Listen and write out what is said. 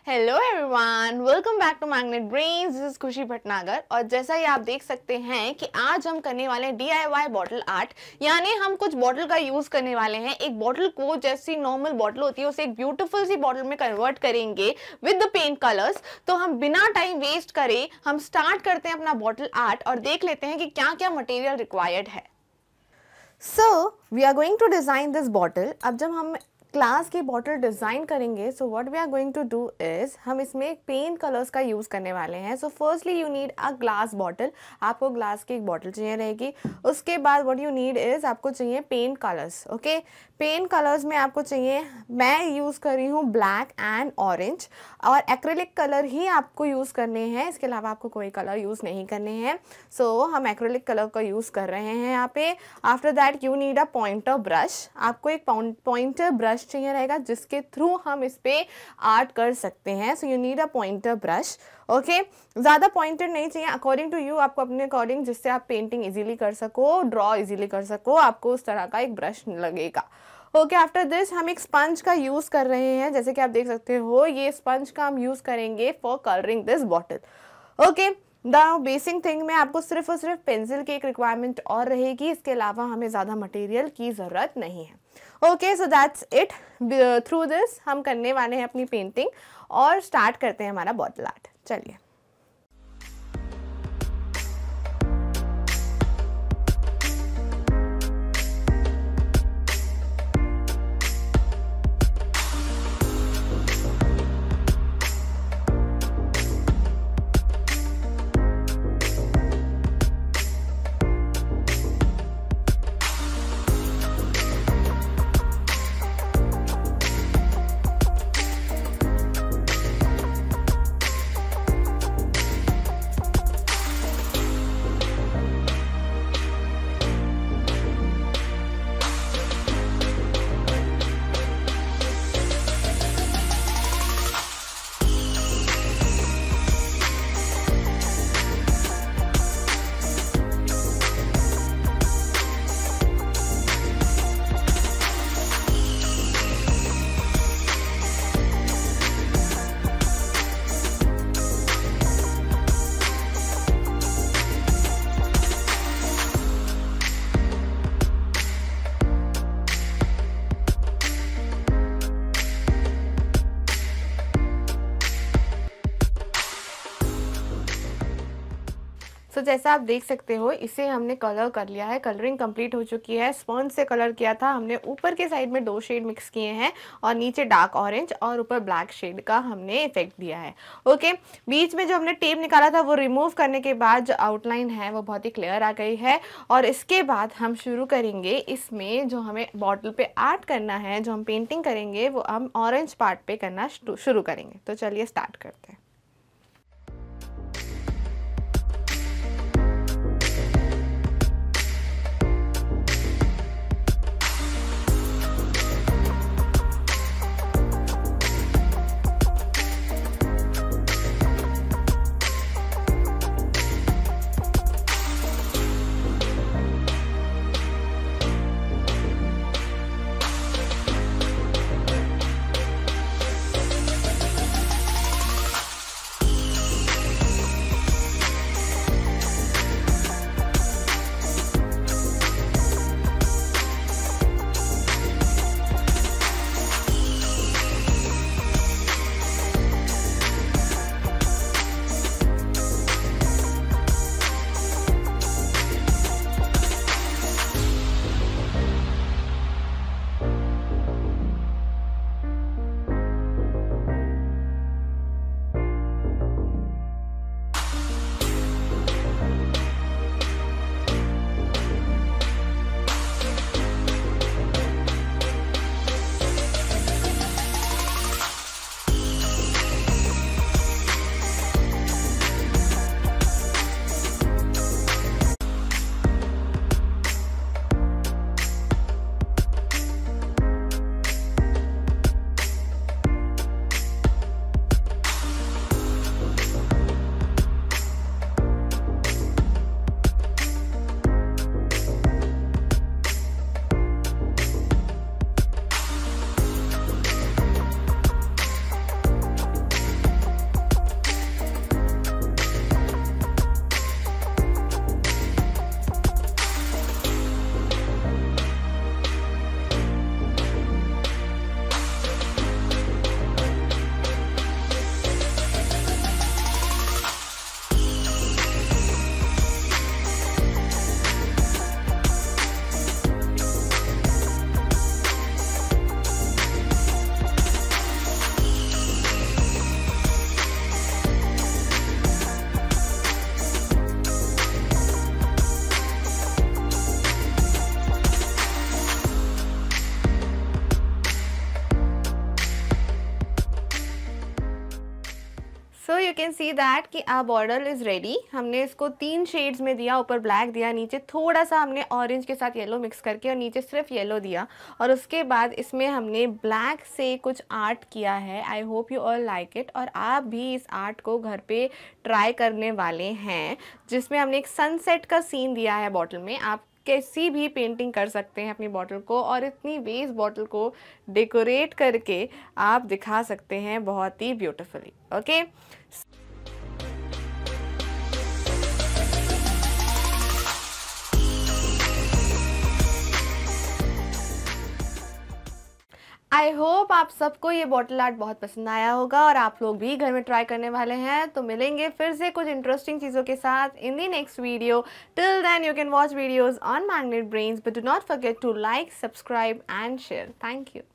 Hello everyone, welcome back to Magnet Brains. This is Khushi Bhatnagar. और जैसा ही आप देख सकते हैं कि आज हम करने वाले हैं DIY बॉटल आर्ट, यानी हम कुछ बॉटल का यूज करने वाले हैं। एक बॉटल को जैसी नॉर्मल बॉटल होती है उसे एक ब्यूटीफुल सी बॉटल में कन्वर्ट करेंगे विद द पेंट कलर्स। तो हम बिना टाइम वेस्ट करे हम स्टार्ट करते हैं अपना बॉटल आर्ट और देख लेते हैं कि क्या क्या मटेरियल रिक्वायर्ड है। So we are going to design this bottle. अब जब हम ग्लास की बॉटल डिज़ाइन करेंगे, so what we are going to do is हम इसमें पेंट कलर्स का यूज़ करने वाले हैं। So firstly you need a glass bottle. आपको ग्लास की एक बॉटल चाहिए रहेगी। उसके बाद व्हाट यू नीड इज़ आपको चाहिए paint colours. Okay, paint colours में आपको चाहिए, मैं यूज़ कर रही हूँ ब्लैक एंड ऑरेंज, और एक्रेलिक कलर ही आपको यूज़ करने हैं। इसके अलावा आपको कोई कलर यूज़ नहीं करने हैं। सो हम एक्रेलिक कलर का यूज़ कर रहे हैं यहाँ पे। After that you need a pointer brush. आपको एक पॉइंटर ब्रश चाहिए रहेगा जिसके थ्रू हम इस पे आर्ट कर सकते हैं। So you need a pointer brush. Okay, ज़्यादा पॉइंटर नहीं चाहिए, अकॉर्डिंग टू यू, आपको अपने अकॉर्डिंग, जिससे आप पेंटिंग इजीली कर सको, ड्रॉ इजीली कर सको, आपको उस तरह का एक ब्रश लगेगा। ओके, आफ्टर दिस हम एक स्पंज का यूज़ कर रहे हैं। जैसे कि आप देख सकते हो, ये स्पंज का हम यूज़ करेंगे for colouring this bottle. Okay, the basic thing में आपको सिर्फ और सिर्फ पेंसिल की एक रिक्वायरमेंट और रहेगी। इसके अलावा हमें ज़्यादा मटेरियल की ज़रूरत नहीं है। Okay, so that's it. Through this हम करने वाले हैं अपनी पेंटिंग और स्टार्ट करते हैं हमारा बॉटल आर्ट। चलिए। सो जैसा आप देख सकते हो, इसे हमने कलर कर लिया है। कलरिंग कंप्लीट हो चुकी है। स्पंज से कलर किया था हमने, ऊपर के साइड में 2 शेड मिक्स किए हैं और नीचे डार्क ऑरेंज और ऊपर ब्लैक शेड का हमने इफेक्ट दिया है। ओके, बीच में जो हमने टेप निकाला था वो रिमूव करने के बाद जो आउटलाइन है वो बहुत ही क्लियर आ गई है। और इसके बाद हम शुरू करेंगे इसमें जो हमें बॉटल पे आर्ट करना है, जो हम पेंटिंग करेंगे वो हम ऑरेंज पार्ट पे करना शुरू करेंगे। तो चलिए स्टार्ट करते हैं। So you can see that कि आवर बॉटल इज़ रेडी। हमने इसको 3 शेड्स में दिया, ऊपर ब्लैक दिया, नीचे थोड़ा सा हमने ऑरेंज के साथ येलो मिक्स करके और नीचे सिर्फ येलो दिया, और उसके बाद इसमें हमने ब्लैक से कुछ आर्ट किया है। I hope you all like it, और आप भी इस आर्ट को घर पे ट्राई करने वाले हैं, जिसमें हमने एक सनसेट का सीन दिया है बॉटल में। आप कैसी भी पेंटिंग कर सकते हैं अपनी बॉटल को, और इतनी वेस्ट बॉटल को डेकोरेट करके आप दिखा सकते हैं बहुत ही ब्यूटीफुली। ओके, आई होप आप सबको ये बॉटल आर्ट बहुत पसंद आया होगा और आप लोग भी घर में ट्राई करने वाले हैं। तो मिलेंगे फिर से कुछ इंटरेस्टिंग चीज़ों के साथ in the next video. Till then you can watch videos on Magnet Brains, but do not forget to like, subscribe and share. Thank you.